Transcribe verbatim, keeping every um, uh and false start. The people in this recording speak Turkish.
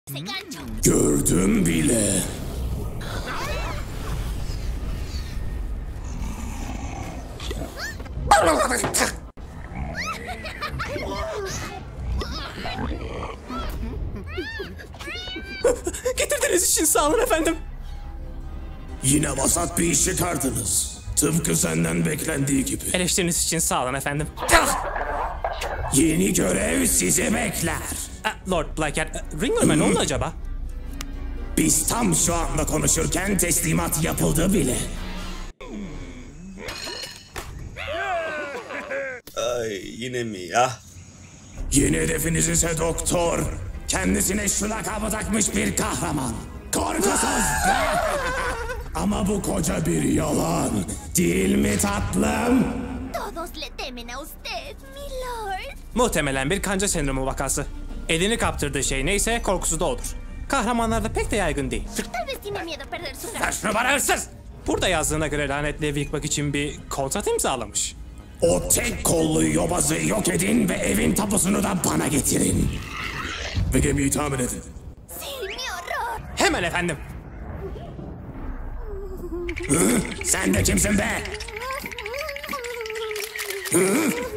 Gördüm bile. Getirdiğiniz için sağ olun efendim. Yine vasat bir iş çıkardınız. Tıpkı senden beklendiği gibi. Eleştiriniz için sağ olun efendim. Yeni görev sizi bekler. Lord Blackheart, Ringworm'e ne oldu acaba? Biz tam şu anda konuşurken teslimat yapıldı bile. Ay yine mi ya? Yeni hedefiniz ise doktor. Kendisine şu lakabı takmış bir kahraman. Korkusuz. Ama bu koca bir yalan. Değil mi tatlım? Todos le temen a usted, milord. Muhtemelen bir kanca sendromu vakası. Elini kaptırdığı şey neyse korkusu da odur. Kahramanlarda pek de yaygın değil. Tal vez tiene miedo a perder su Ver şunu bana hırsız! Burada yazdığına göre lanetli evi yıkmak için bir kontrat imzalamış. O tek kollu yobazı yok edin ve evin tapusunu da bana getirin. Ve gemiyi tamir edin. Sí, mi horror. Hemen efendim. Hı? Sen de kimsin be? Hı?